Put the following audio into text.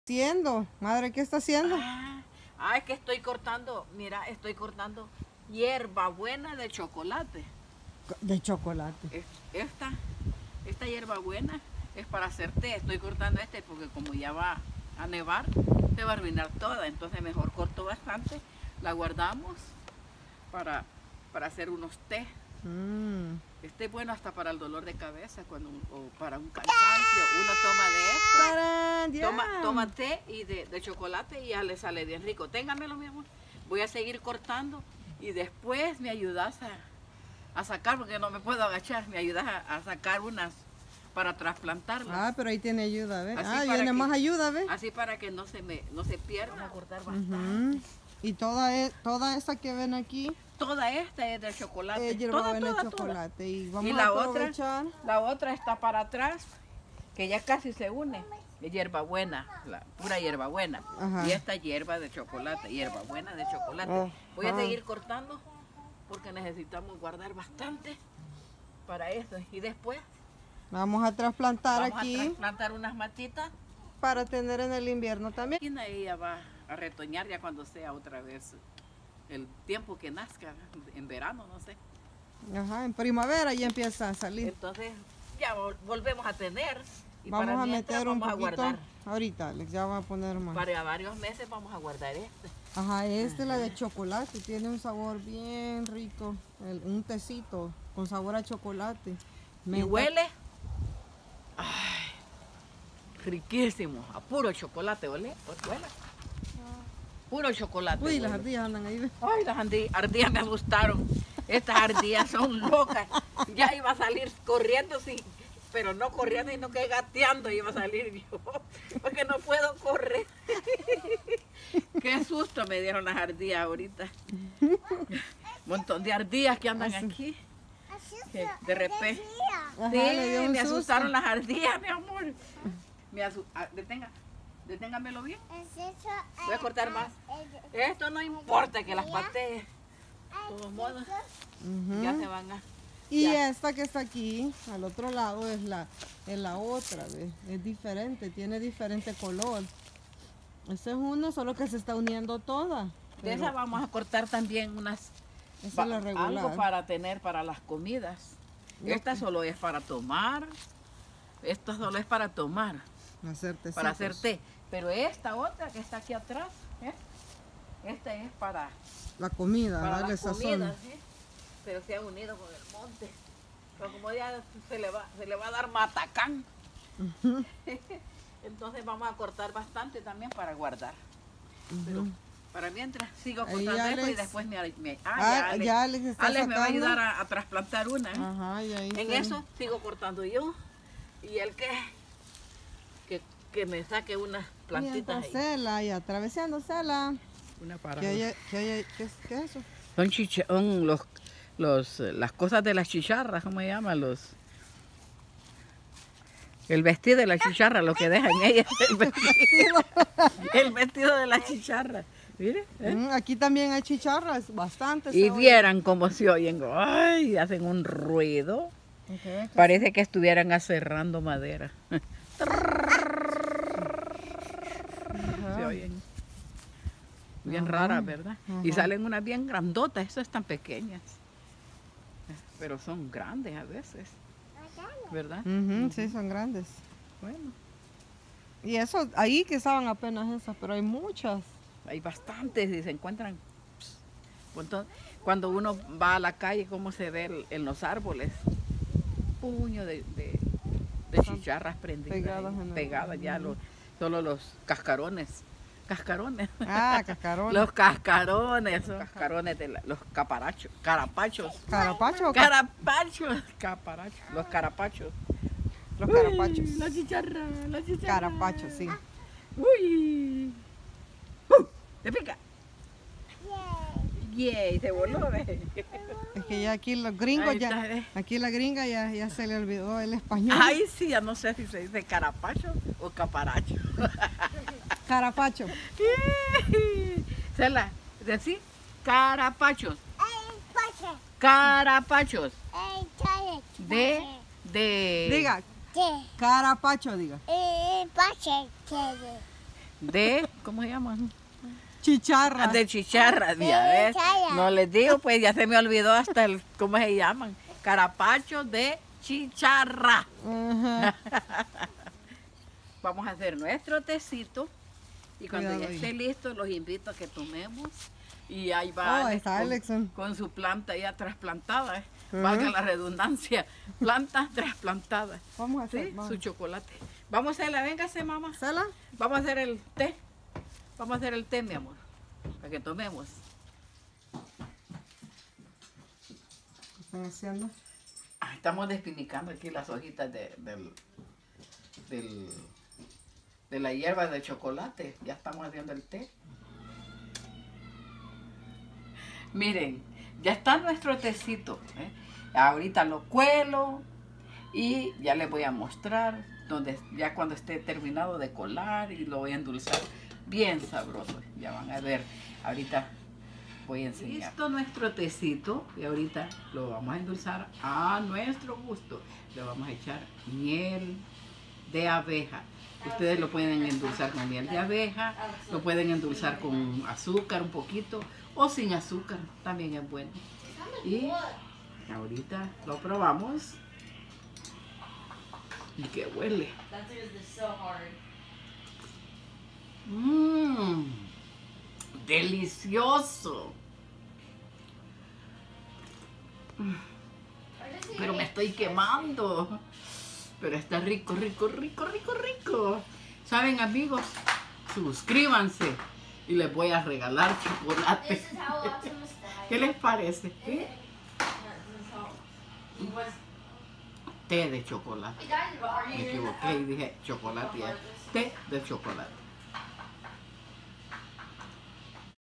haciendo? Madre, ¿qué está haciendo? Es que estoy cortando, mira, estoy cortando hierbabuena de chocolate. De chocolate. Esta hierbabuena es para hacer té. Estoy cortando porque como ya va a nevar, se va a arruinar toda. Entonces mejor corto bastante, la guardamos para hacer unos té. Este es bueno hasta para el dolor de cabeza o para un cansancio. Uno toma de esto, toma té y de chocolate y ya le sale bien rico. Téngamelo, mi amor. Voy a seguir cortando y después me ayudas a sacar, porque no me puedo agachar. Me ayudas a sacar unas para trasplantarlas. Pero ahí tiene ayuda, ¿ves? Viene más ayuda, ¿ves? Así para que no se pierda. Vamos a cortar bastante. Y toda esa que ven aquí. Toda esta es de chocolate. Toda chocolate. Y vamos a aprovechar. La otra está para atrás, que ya casi se une. Es hierbabuena, pura hierbabuena. Y esta hierba de chocolate, hierbabuena de chocolate. Voy a seguir cortando porque necesitamos guardar bastante para esto. Y después vamos a trasplantar vamos a trasplantar unas matitas para tener en el invierno también. Y ella va a retoñar ya cuando sea otra vez el tiempo que nazca, en verano, no sé. En primavera ya empieza a salir. Entonces ya volvemos a tener. Y vamos a meter un poquito. A guardar. Ahorita, Alex, ya va a poner más. Para varios meses vamos a guardar este es la de chocolate, tiene un sabor bien rico. Un tecito con sabor a chocolate. ¿Y huele? Riquísimo, a puro chocolate, ¿huele? Huele. Puro chocolate. Uy, las ardillas andan ahí. Ay, las ardillas me asustaron. Estas ardillas son locas. Ya iba a salir corriendo, pero no corriendo, sino que gateando iba a salir yo. Porque no puedo correr. Qué susto me dieron las ardillas ahorita. Un montón de ardillas que andan aquí. Que de repente. Me asustaron las ardillas, mi amor. Deténgamelo bien. Voy a cortar más. Esto no importa que las patee. De todos modos, ya se van a... Y esta que está aquí, al otro lado, es la otra, ¿ves? Es diferente, tiene diferente color. Este es uno, solo que se está uniendo toda. De esa vamos a cortar también algo para tener para las comidas. Esta solo es para tomar. Esta solo es para tomar. Para hacer té. Pero esta otra que está aquí atrás, esta es para la comida, para las comidas, pero se ha unido con el monte. Pero como ya se le va a dar matacán. Entonces vamos a cortar bastante también para guardar. Pero para mientras sigo cortando esto y después Alex me va a ayudar a trasplantar una. En eso sigo cortando yo. Y el que me saque unas plantitas ahí. Cela, y atravesándosela. Una parada. ¿Qué es eso? Son las cosas de las chicharras, ¿cómo se llama? El vestido de la chicharra, lo que dejan ellas. El vestido de la chicharra. Mire, aquí también hay chicharras, bastantes. Y vieran cómo se oyen. Ay, hacen un ruido. Parece que estuvieran aserrando madera. Se oyen bien raras, ¿verdad? Y salen unas bien grandotas, esas están pequeñas, pero son grandes a veces, ¿verdad? Sí, son grandes. Bueno. Y eso, ahí que estaban apenas esas, pero hay muchas. Hay bastantes y se encuentran. Cuando uno va a la calle, cómo se ve en los árboles, puño de chicharras prendidas, pegadas ya, solo los cascarones. Cascarones. Cascarones. Los cascarones, de los carapachos. ¿Carapachos? Los carapachos. Los carapachos. La chicharra. Carapachos, sí. Uy. ¿Te pica? Yay, se voló. Es que ya aquí los gringos, aquí la gringa ya se le olvidó el español. Ay, sí, ya no sé si se dice carapacho o caparacho. Carapacho. Cela, decir carapachos. Carapachos. Diga. Carapacho, diga. de, ¿cómo se llaman? Chicharras. De chicharra, ya ves. No les digo, pues ya se me olvidó hasta el, ¿cómo se llaman? Carapacho de chicharra. Ajá. Vamos a hacer nuestro tecito y cuando Cuidado ya ahí. esté listo los invito a que tomemos. Y ahí va Oh, Alex está Alexon. con su planta ya trasplantada, Ajá. valga la redundancia, planta trasplantada. Vamos a hacer. Sí, vamos. su chocolate. Vamos a hacerla, véngase mamá. ¿Sala? Vamos a hacer el té. Vamos a hacer el té, mi amor, para que tomemos. ¿Qué están haciendo? Estamos despinicando aquí las hojitas de la hierba de chocolate. Ya estamos haciendo el té. Miren, ya está nuestro tecito. Ahorita lo cuelo y ya les voy a mostrar ya cuando esté terminado de colar y lo voy a endulzar bien sabroso. Ya van a ver. Ahorita voy a enseñar. Listo nuestro tecito y ahorita lo vamos a endulzar a nuestro gusto. Le vamos a echar miel de abeja. Ustedes lo pueden endulzar con miel de abeja, lo pueden endulzar con azúcar un poquito o sin azúcar, también es bueno. Y ahorita lo probamos. ¿Y qué huele? Mmm, delicioso. Pero me estoy quemando. Pero está rico, rico, rico, rico, rico. ¿Saben, amigos? Suscríbanse y les voy a regalar chocolate. ¿Qué les parece? ¿Sí? Té de chocolate. Me equivoqué y dije chocolate. Té de chocolate.